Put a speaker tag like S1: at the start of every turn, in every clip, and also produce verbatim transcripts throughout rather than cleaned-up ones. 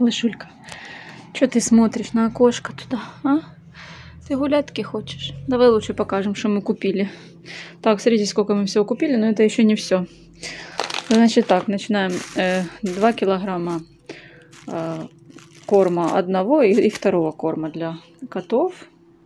S1: Лышулька, что ты смотришь на окошко туда, а? Ты гулять-таки хочешь? Давай лучше покажем, что мы купили. Так, смотрите, сколько мы всего купили, но это еще не все. Значит так, начинаем. Э, два килограмма э, корма одного и, и второго корма для котов.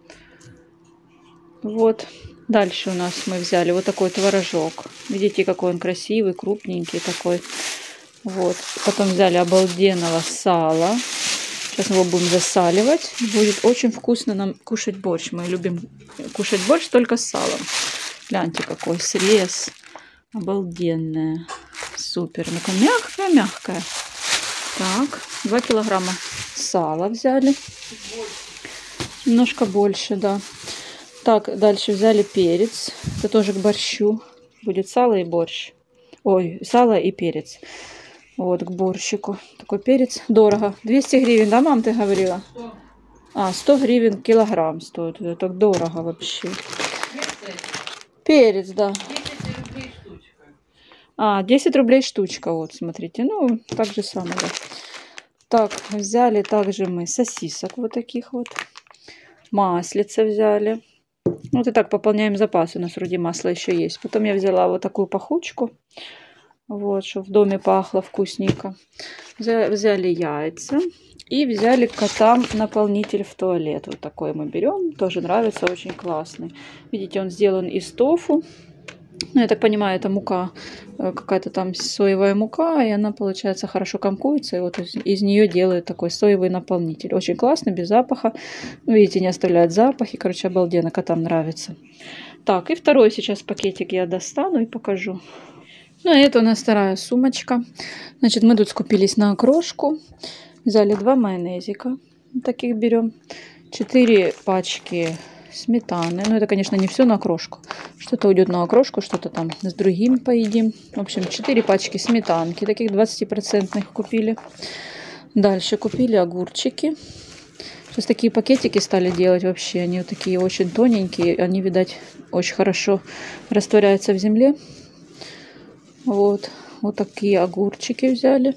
S1: Вот. Дальше у нас мы взяли вот такой творожок. Видите, какой он красивый, крупненький такой. Вот. Потом взяли обалденного сала. Сейчас его будем засаливать. Будет очень вкусно нам кушать борщ. Мы любим кушать борщ только с салом. Гляньте, какой срез. Обалденная. Супер. Ну-ка, мягкая-мягкая. Так, два килограмма сала взяли. Немножко больше, да. Так, дальше взяли перец. Это тоже к борщу. Будет сало и борщ. Ой, сало и перец. Вот, к борщику. Такой перец. Дорого. двести гривен, да, мам, ты говорила? сто. А, сто гривен килограмм стоит. Это так дорого вообще. Перец, да.
S2: десять рублей штучка.
S1: А, десять рублей штучка. Вот, смотрите. Ну, так же самое, да. Так, взяли также мы сосисок вот таких вот. Маслица взяли. Вот и так пополняем запас. У нас вроде масла еще есть. Потом я взяла вот такую пахучку. Вот, чтобы в доме пахло вкусненько. Взяли яйца. И взяли котам наполнитель в туалет. Вот такой мы берем. Тоже нравится, очень классный. Видите, он сделан из тофу. Ну, я так понимаю, это мука, какая-то там соевая мука, и она, получается, хорошо комкуется, и вот из, из нее делают такой соевый наполнитель. Очень классно, без запаха. Видите, не оставляет запахи. Короче, обалденно, котам нравится. Так, и второй сейчас пакетик я достану и покажу. Ну, и это у нас вторая сумочка. Значит, мы тут скупились на окрошку. Взяли два майонезика. Таких берем. Четыре пачки сметаны. Ну, это, конечно, не все на окрошку. Что-то уйдет на окрошку, что-то там с другим поедим. В общем, четыре пачки сметанки. Таких двадцатипроцентных купили. Дальше купили огурчики. Сейчас такие пакетики стали делать вообще. Они вот такие очень тоненькие. Они, видать, очень хорошо растворяются в земле. Вот. Вот такие огурчики взяли.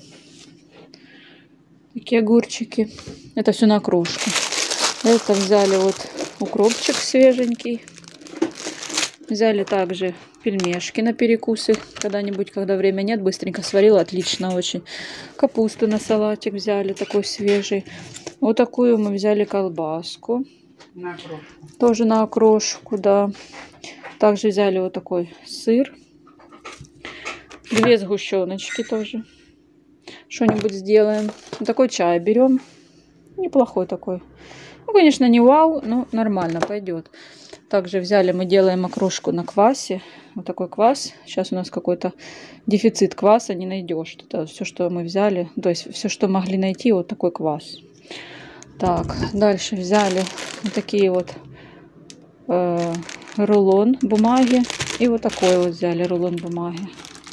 S1: Такие огурчики. Это все на окрошку. Это взяли вот укропчик свеженький. Взяли также пельмешки на перекусы. Когда-нибудь, когда время нет, быстренько сварила. Отлично очень. Капусту на салатик взяли, такой свежий. Вот такую мы взяли колбаску.
S2: На окрошку.
S1: Тоже на окрошку, да. Также взяли вот такой сыр. Две сгущеночки тоже. Что-нибудь сделаем. Вот такой чай берем. Неплохой такой. Ну, конечно, не вау, но нормально пойдет. Также взяли, мы делаем окрошку на квасе. Вот такой квас. Сейчас у нас какой-то дефицит кваса, не найдешь. Это все, что мы взяли. То есть все, что могли найти, вот такой квас. Так, дальше взяли вот такие вот э, рулон бумаги. И вот такой вот взяли рулон бумаги.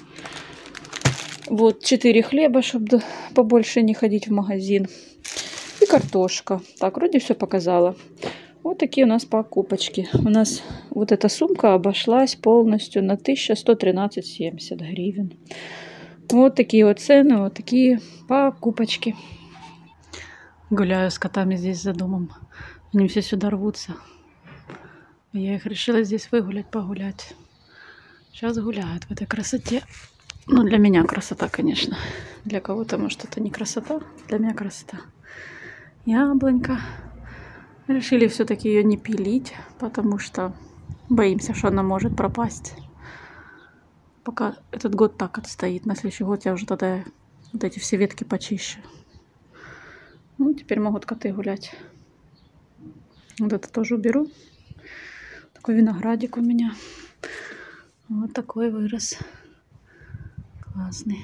S1: Вот четыре хлеба, чтобы побольше не ходить в магазин. И картошка. Так, вроде все показала. Вот такие у нас покупочки. У нас вот эта сумка обошлась полностью на тысячу сто тринадцать семьдесят гривен. Вот такие вот цены, вот такие покупочки. Гуляю с котами здесь за домом. Они все сюда рвутся. Я их решила здесь выгулять, погулять. Сейчас гуляют в этой красоте. Ну, для меня красота, конечно. Для кого-то, может, это не красота. Для меня красота. Яблонька. Решили все-таки ее не пилить, потому что боимся, что она может пропасть. Пока этот год так отстоит. На следующий год я уже тогда вот эти все ветки почищу. Ну, теперь могут коты гулять. Вот это тоже уберу. Такой виноградик у меня. Вот такой вырос. Классный.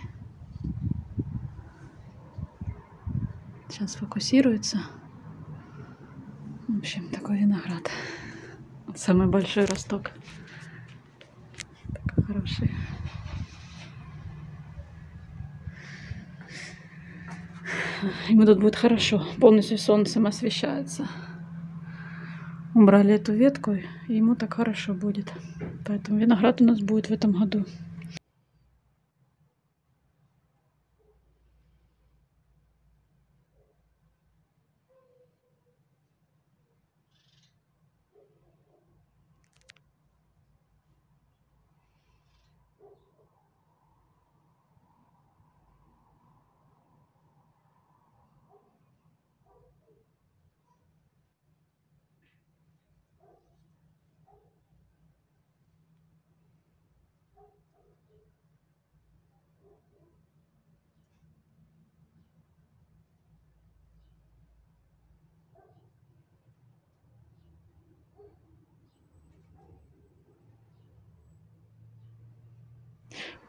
S1: Сейчас фокусируется. В общем, такой виноград. Самый большой росток. Такой хороший. Ему тут будет хорошо. Полностью солнцем освещается. Убрали эту ветку, и ему так хорошо будет. Поэтому виноград у нас будет в этом году.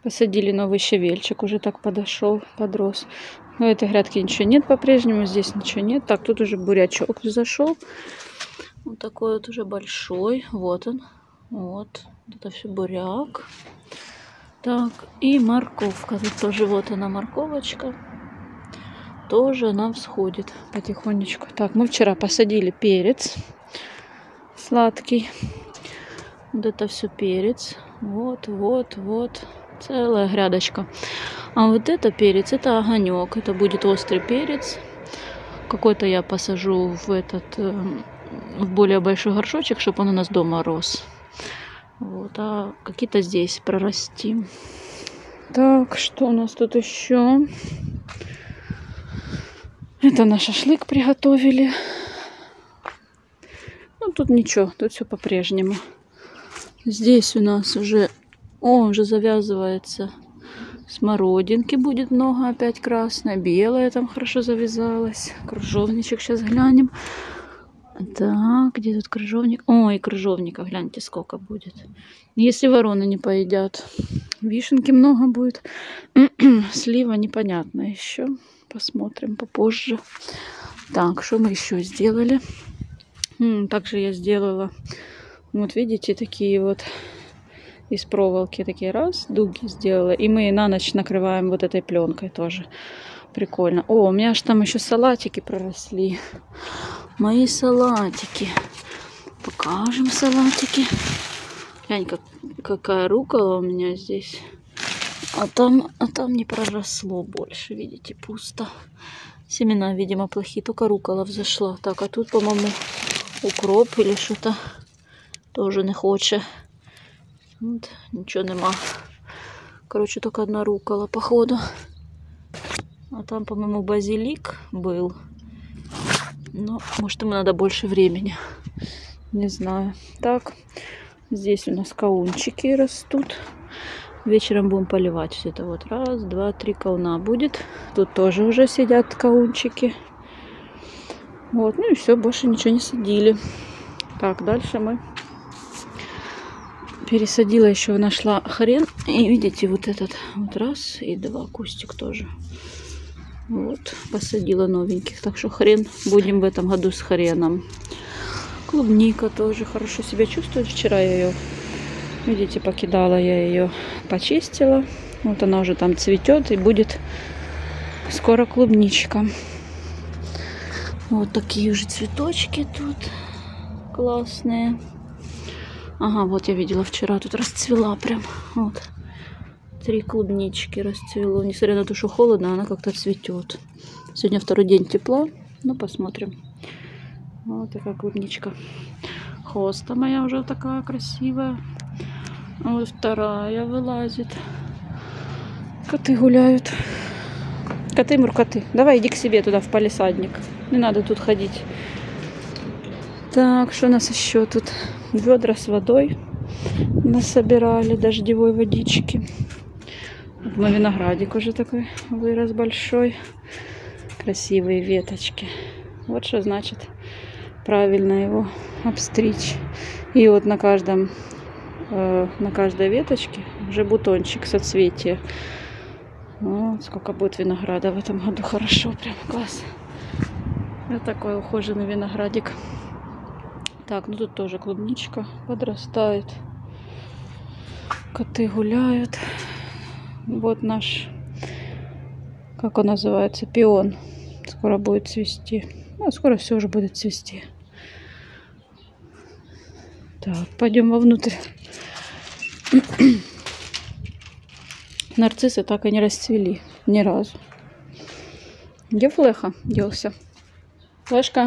S1: Посадили новый щавельчик, уже так подошел, подрос. В этой грядке ничего нет по-прежнему, здесь ничего нет. Так, тут уже бурячок зашел. Вот такой вот уже большой. Вот он. Вот. Это все буряк. Так, и морковка. Тут тоже вот она, морковочка. Тоже она всходит потихонечку. Так, мы вчера посадили перец сладкий. Вот это все перец. Вот, вот, вот. Целая грядочка. А вот это перец, это огонек. Это будет острый перец. Какой-то я посажу в этот, в более большой горшочек, чтобы он у нас дома рос. Вот, а какие-то здесь прорастим. Так, что у нас тут еще? Это на шашлык приготовили. Ну, тут ничего, тут все по-прежнему. Здесь у нас уже, о, уже завязывается. Смородинки будет много, опять красная, белая там хорошо завязалась. Крыжовничек сейчас глянем. Так, где тут крыжовник? Ой, крыжовника, гляньте, сколько будет. Если вороны не поедят. Вишенки много будет. Слива непонятно еще. Посмотрим попозже. Так, что мы еще сделали? Также я сделала, вот видите, такие вот из проволоки, такие раз, дуги сделала. И мы на ночь накрываем вот этой пленкой тоже. Прикольно. О, у меня аж там еще салатики проросли. Мои салатики. Покажем салатики. Глянь, как, какая рукола у меня здесь. А там, а там не проросло больше, видите, пусто. Семена, видимо, плохие, только рукола взошла. Так, а тут, по-моему, укроп или что-то тоже не хочет. Вот, ничего нема. Короче, только одна рукола, походу. А там, по-моему, базилик был. Но, может, ему надо больше времени. Не знаю. Так, здесь у нас каунчики растут. Вечером будем поливать все это. Вот раз, два, три кауна будет. Тут тоже уже сидят каунчики. Вот, ну и все, больше ничего не садили. Так, дальше мы пересадила еще, нашла хрен. И видите, вот этот вот раз и два, кустик тоже. Вот, посадила новеньких. Так что хрен будем в этом году с хреном. Клубника тоже хорошо себя чувствует. Вчера я ее, видите, покидала я ее, почистила. Вот она уже там цветет и будет скоро клубничка. Вот такие уже цветочки тут классные. Ага, вот я видела вчера, тут расцвела прям. Вот. Три клубнички расцвело. Несмотря на то, что холодно, она как-то цветет. Сегодня второй день тепла. Ну, посмотрим. Вот такая клубничка. Хоста моя уже такая красивая. Вот вторая вылазит. Коты гуляют. Коты, муркоты. Давай, иди к себе туда, в палисадник. Не надо тут ходить. Так, что у нас еще тут? Ведра с водой насобирали, дождевой водички. Вот мой виноградик уже такой вырос большой. Красивые веточки. Вот что значит правильно его обстричь. И вот на каждом, э, на каждой веточке уже бутончик соцветия. Вот сколько будет винограда в этом году. Хорошо, прям класс. Вот такой ухоженный виноградик. Так, ну тут тоже клубничка подрастает. Коты гуляют. Вот наш, как он называется, пион. Скоро будет цвести. Ну, скоро все уже будет цвести. Так, пойдем вовнутрь. Нарциссы так и не расцвели. Ни разу. Где Флеха делся? Флешка.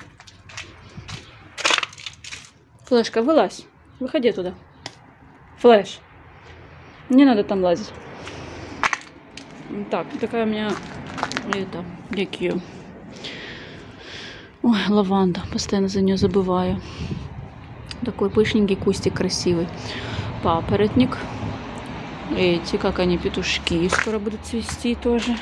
S1: Флешка, вылазь. Выходи туда. Флеш. Не надо там лазить. Так, такая у меня это, какие. Ой, лаванда. Постоянно за нее забываю. Такой пышненький кустик красивый. Папоротник. Эти, как они, петушки, скоро будут цвести тоже.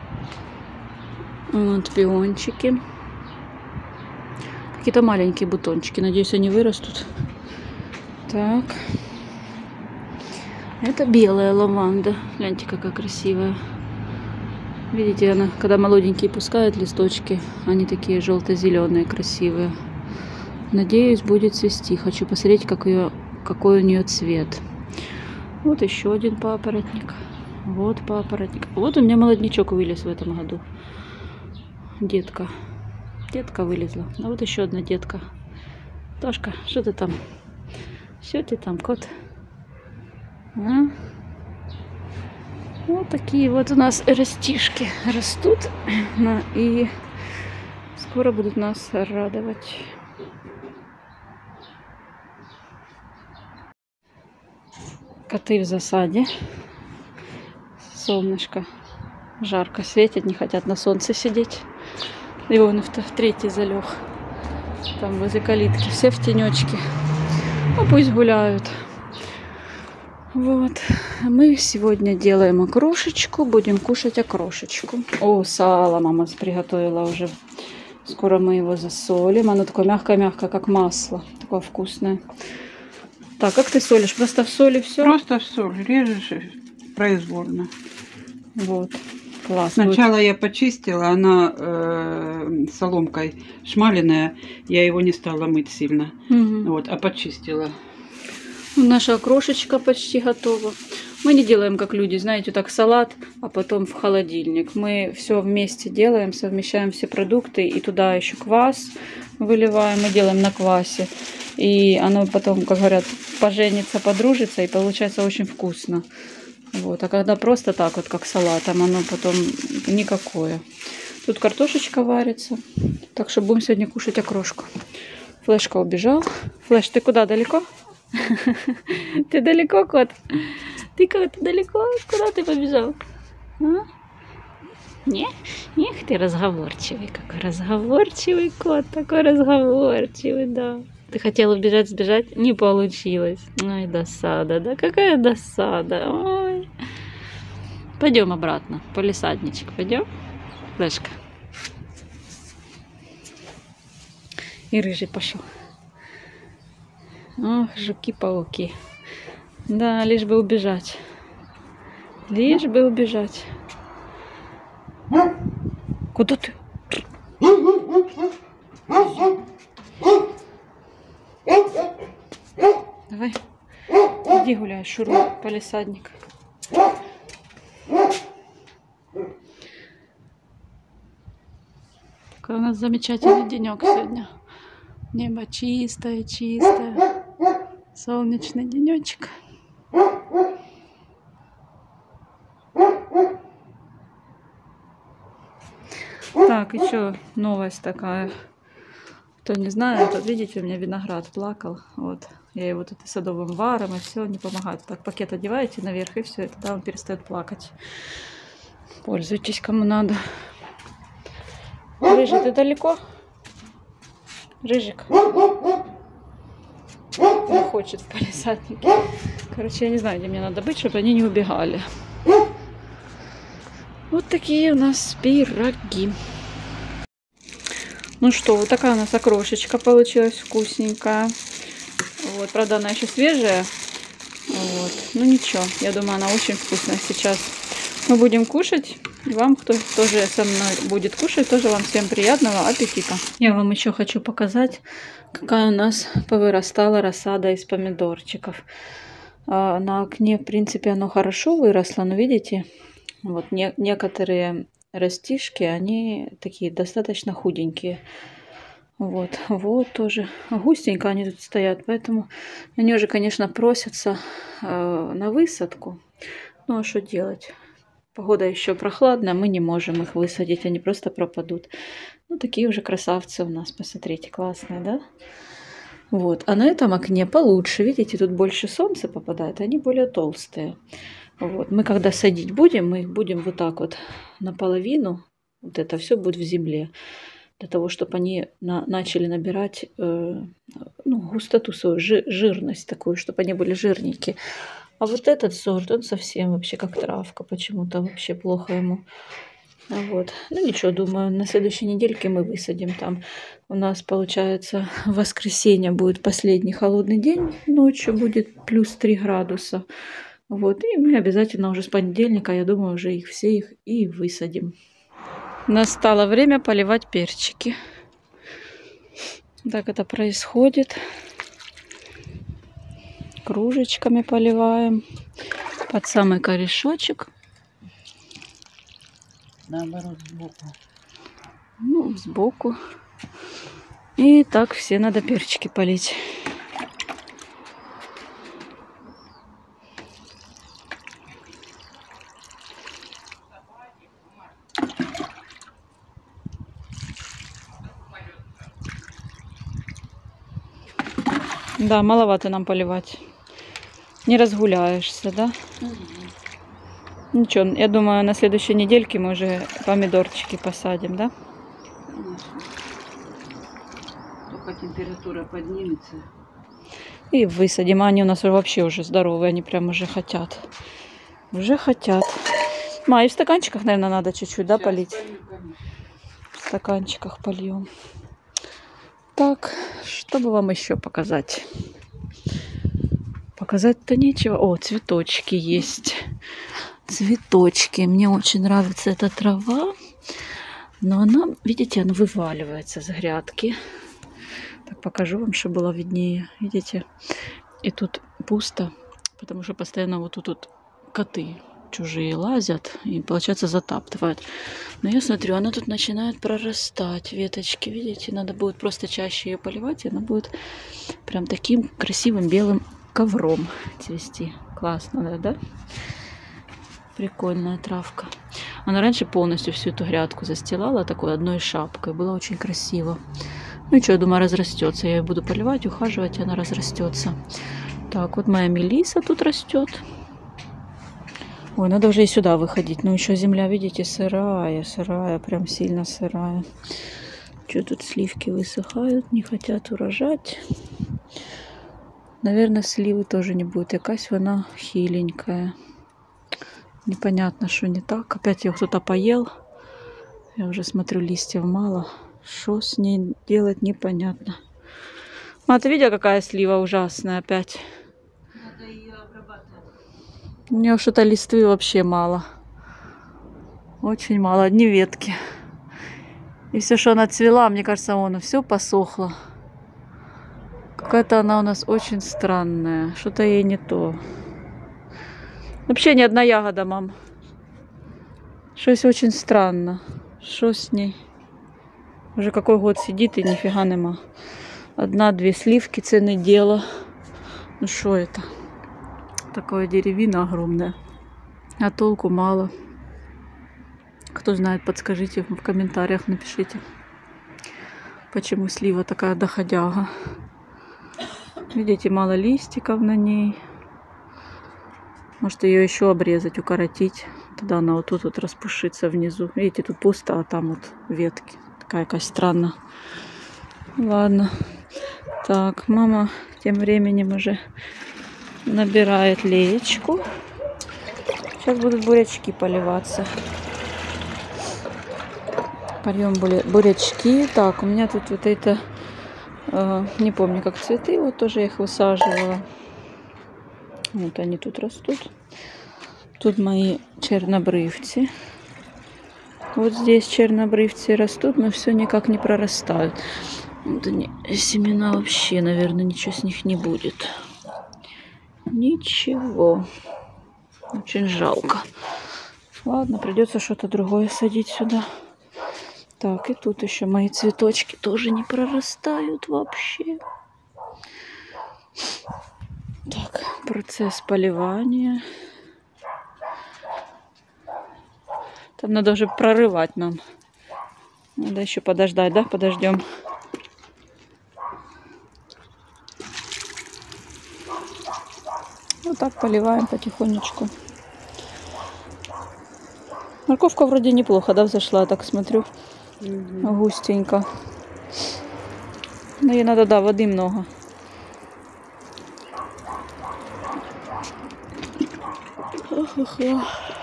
S1: Вот пиончики. Какие-то маленькие бутончики. Надеюсь, они вырастут. Так. Это белая лаванда. Гляньте, какая красивая. Видите, она, когда молоденькие пускают листочки, они такие желто-зеленые, красивые. Надеюсь, будет цвести. Хочу посмотреть, как ее, какой у нее цвет. Вот еще один папоротник. Вот папоротник. Вот у меня молодничок вылез в этом году. Детка. Детка вылезла. А вот еще одна детка. Тошка, что ты там? Что ты там, кот? А? Вот такие вот у нас растишки растут. И скоро будут нас радовать. Коты в засаде. Солнышко жарко светит, не хотят на солнце сидеть. И вон в, в третий залег. Там возле калитки. Все в тенечке. Ну пусть гуляют. Вот. Мы сегодня делаем окрошечку. Будем кушать окрошечку. О, сало мама приготовила уже. Скоро мы его засолим. Оно такое мягкое-мягкое, как масло. Такое вкусное. Так, как ты солишь? Просто в соли все?
S2: Просто в соль. Режешь произвольно.
S1: Вот. Класс.
S2: Сначала
S1: вот.
S2: я почистила, она э, соломкой шмаленная. Я его не стала мыть сильно.
S1: Угу.
S2: Вот, а почистила.
S1: Наша окрошечка почти готова. Мы не делаем, как люди, знаете, так салат, а потом в холодильник. Мы все вместе делаем, совмещаем все продукты. И туда еще квас выливаем. Мы делаем на квасе. И оно потом, как говорят, поженится, подружится. И получается очень вкусно. Вот. А когда просто так вот, как салатом, оно потом никакое. Тут картошечка варится. Так что будем сегодня кушать окрошку. Флешка убежал. Флеш, ты куда, далеко? Ты далеко, кот? Ты кот, далеко? Куда ты побежал? А? Не? Эх, ты разговорчивый. Какой разговорчивый кот. Такой разговорчивый, да. Ты хотел убежать, сбежать? Не получилось. Ой, досада, да? Какая досада. Ой. Пойдем обратно. Полисадничек. Пойдем? Флешка. И рыжий пошел. Ох, жуки-пауки. Да, лишь бы убежать. Лишь бы убежать. Куда ты? Давай. Иди гуляй, шуруй, полисадник. Такой у нас замечательный денек сегодня. Небо чистое, чистое. Солнечный денечек. Так, еще новость такая. Кто не знает, вот видите, у меня виноград плакал. Вот. Я его тут и садовым варом, и все, не помогает. Так, пакет одеваете наверх, и все, и тогда он перестает плакать. Пользуйтесь, кому надо. Рыжий, ты далеко? Рыжик. Не хочет в палисаднике. Короче, я не знаю, где мне надо быть, чтобы они не убегали. Вот такие у нас пироги. Ну что, вот такая у нас окрошечка получилась вкусненькая. Вот, правда, она еще свежая. Вот. Ну ничего, я думаю, она очень вкусная сейчас. Мы будем кушать. И вам, кто тоже со мной будет кушать, тоже вам всем приятного аппетита. Я вам еще хочу показать, какая у нас повырастала рассада из помидорчиков. А на окне, в принципе, оно хорошо выросло, но видите, вот не, некоторые растишки, они такие достаточно худенькие. Вот, вот тоже густенько они тут стоят, поэтому они уже, конечно, просятся э, на высадку. Ну а что делать? Погода еще прохладная, мы не можем их высадить, они просто пропадут. Ну, такие уже красавцы у нас, посмотрите, классные, да? Вот, а на этом окне получше, видите, тут больше солнца попадает, они более толстые. Вот, мы когда садить будем, мы их будем вот так вот наполовину, вот это все будет в земле, для того, чтобы они на, начали набирать э, ну, густоту свою, жи, жирность такую, чтобы они были жирненькие. А вот этот сорт, он совсем вообще как травка, почему-то вообще плохо ему. Вот. Ну ничего, думаю, на следующей недельке мы высадим там. У нас, получается, в воскресенье будет последний холодный день, ночью будет плюс три градуса. Вот, и мы обязательно уже с понедельника, я думаю, уже их все их и высадим. Настало время поливать перчики. Так это происходит. Кружечками поливаем. Под самый корешочек.
S2: Наоборот, сбоку.
S1: Ну, сбоку. И так все надо перчики полить. Да, маловато нам поливать. Не разгуляешься, да? Угу. Ничего, я думаю, на следующей недельке мы уже помидорчики посадим, да?
S2: Конечно. Только температура поднимется.
S1: И высадим. А они у нас вообще уже здоровые, они прям уже хотят. Уже хотят. Ма, и в стаканчиках, наверное, надо чуть-чуть, да, полить?
S2: Полью,
S1: в стаканчиках польем. Так, чтобы вам еще показать? Показать-то нечего. О, цветочки есть. Цветочки. Мне очень нравится эта трава. Но она, видите, она вываливается с грядки. Так, покажу вам, чтобы было виднее. Видите? И тут пусто, потому что постоянно вот тут вот коты чужие лазят и, получается, затаптывают. Но я смотрю, она тут начинает прорастать. Веточки, видите? Надо будет просто чаще ее поливать, и она будет прям таким красивым белым ковром цвести. Классно, да? Прикольная травка. Она раньше полностью всю эту грядку застилала такой одной шапкой. Было очень красиво. Ну и что, я думаю, разрастется. Я ее буду поливать, ухаживать, и она разрастется. Так, вот моя мелиса тут растет. Ой, надо уже и сюда выходить. Но еще земля, видите, сырая, сырая, прям сильно сырая. Что тут сливки высыхают, не хотят урожать. Наверное, сливы тоже не будет. Якась она хиленькая. Непонятно, что не так. Опять ее кто-то поел. Я уже смотрю, листьев мало. Что с ней делать, непонятно. А ты видела, какая слива ужасная опять?
S2: Надо ее обрабатывать.
S1: У нее что-то листвы вообще мало. Очень мало, одни ветки. И все, что она цвела, мне кажется, вон, все посохло. Какая-то она у нас очень странная. Что-то ей не то. Вообще ни одна ягода, мам. Что-то очень странно. Что с ней? Уже какой год сидит и нифига нема. Одна-две сливки, цены дело. Ну что это? Такая деревина огромная. А толку мало. Кто знает, подскажите в комментариях, напишите. Почему слива такая доходяга. Видите, мало листиков на ней. Может ее еще обрезать, укоротить. Тогда она вот тут вот распушится внизу. Видите, тут пусто, а там вот ветки. Такая какая странная. Ладно. Так, мама тем временем уже набирает леечку. Сейчас будут бурячки поливаться. Польем бурячки. Так, у меня тут вот это, э, не помню, как цветы. Вот тоже я их высаживала. Вот они тут растут. Тут мои чернобрывцы. Вот здесь чернобрывцы растут, но все никак не прорастают. Вот они, семена вообще, наверное, ничего с них не будет. Ничего. Очень жалко. Ладно, придется что-то другое садить сюда. Так, и тут еще мои цветочки тоже не прорастают вообще. Так, процесс поливания. Там надо уже прорывать нам. Надо еще подождать, да? Подождем. Вот так поливаем потихонечку. Морковка вроде неплохо, да, взошла, я так смотрю. Угу. Густенько. Но ей надо, да, воды много. Ха-ха-ха.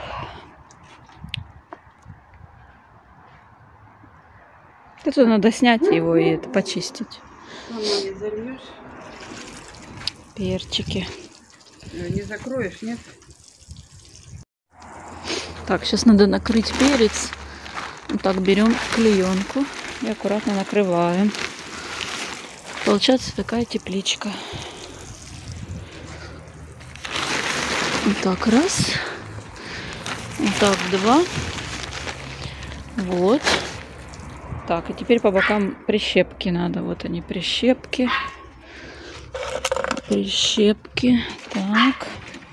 S1: Это надо снять его и это почистить.
S2: Не зальешь?
S1: Перчики.
S2: Не закроешь, нет?
S1: Так, сейчас надо накрыть перец. Вот так берем клеенку и аккуратно накрываем. Получается такая тепличка. Вот так, раз. Вот так, два. Вот. Так, и теперь по бокам прищепки надо. Вот они, прищепки. Прищепки. Так.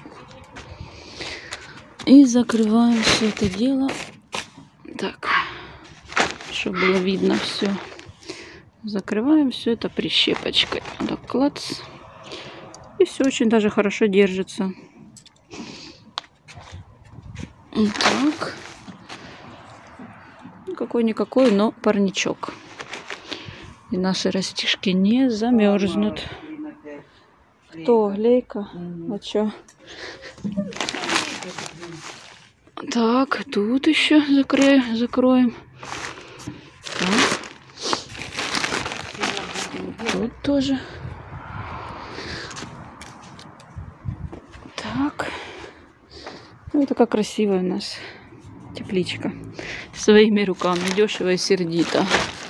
S1: И закрываем все это дело. Так. Чтобы было видно все. Закрываем все это прищепочкой. Так, клац. И все очень даже хорошо держится. Так. Какой-никакой, но парничок. И наши растишки не замерзнут. Кто? Глейка? А чё? Так, тут еще закроем. закроем. Так. Тут тоже. Так. Ну, это как красивая у нас тепличка. Своими руками. Дешево и сердито.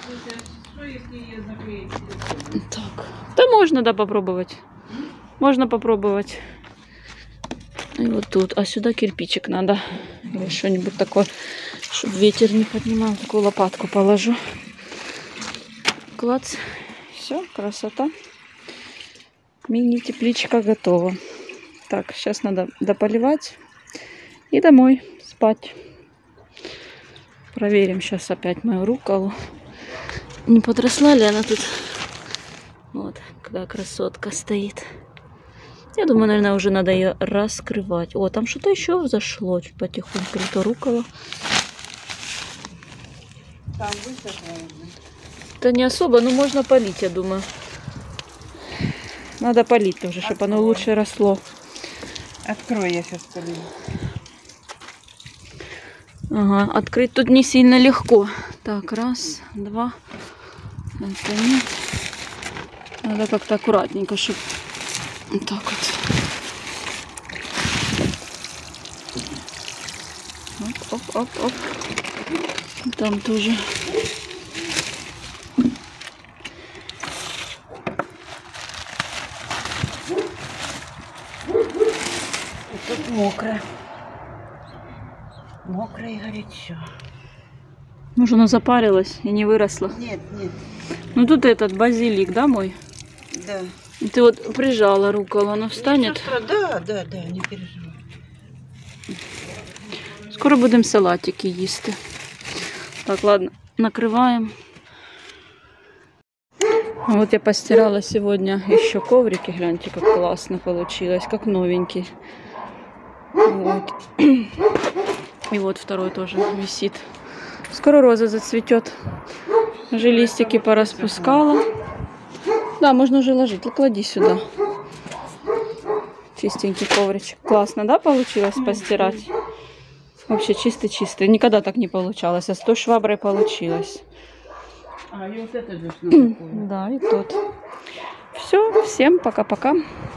S1: Так. Да можно, да, попробовать. Можно попробовать. И вот тут. А сюда кирпичик надо. Или что-нибудь такое, чтобы ветер не поднимал. Такую лопатку положу. Клац. Все, красота. Мини-тепличка готова. Так, сейчас надо дополивать. И домой спать. Проверим сейчас опять мою рукколу. Не подросла ли она тут? Вот, когда красотка стоит. Я думаю, наверное, уже надо ее раскрывать. О, там что-то еще взошло. Чуть потихоньку. Это руккола.
S2: Там высохло.
S1: Это не особо, но можно полить, я думаю. Надо полить тоже, чтобы оно лучше росло.
S2: Открой, я сейчас полью.
S1: Ага, открыть тут не сильно легко. Так, раз, два. Это нет. Надо как-то аккуратненько, чтобы... Вот так вот. Оп, оп, оп, оп. Там тоже.
S2: Тут мокро. Мокро и горячо.
S1: Может, она запарилась и не выросла?
S2: Нет, нет.
S1: Ну, тут этот базилик, да, мой?
S2: Да.
S1: И ты вот прижала рукколу, она встанет?
S2: Да, да, да, не переживай.
S1: Скоро будем салатики їсти. Так, ладно, накрываем. Вот я постирала сегодня еще коврики. Гляньте, как классно получилось, как новенький. Вот. И вот второй тоже висит. Скоро роза зацветет. Уже листики пораспускала. Да, можно уже ложить. Клади сюда. Чистенький ковричек. Классно, да, получилось постирать? Вообще чистый-чистый. Никогда так не получалось. А с той шваброй получилось.
S2: А, и вот это же надо.
S1: Да, и тот. Все, всем пока-пока.